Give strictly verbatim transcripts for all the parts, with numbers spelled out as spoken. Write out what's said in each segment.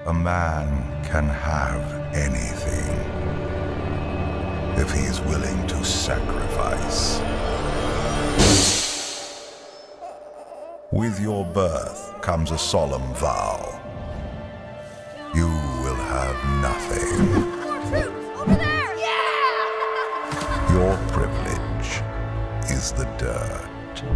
A man can have anything if he is willing to sacrifice. With your birth comes a solemn vow. You will have nothing. More troops! Over there! Yeah! Your privilege is the dirt.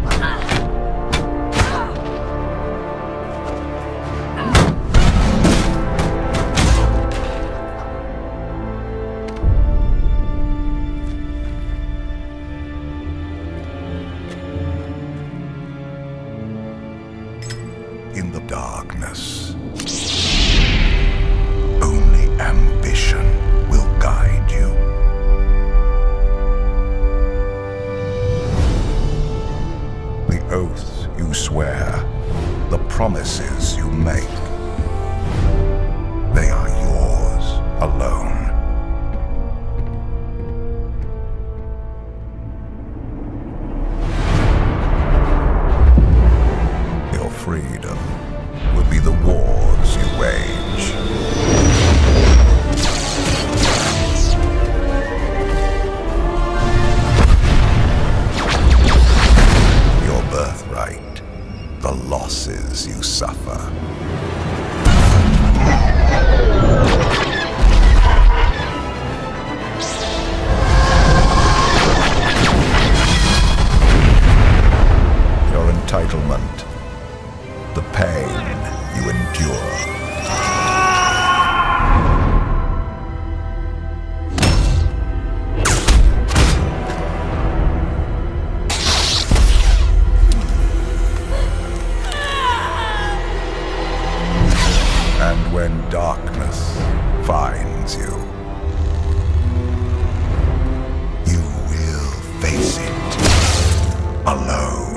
In the darkness, only ambition will guide you. The oaths you swear, the promises you make, they are yours alone. Your freedom will be the wars you wage. Your birthright, the losses you suffer. Your entitlement, the pain you endure. And when darkness finds you, you will face it alone.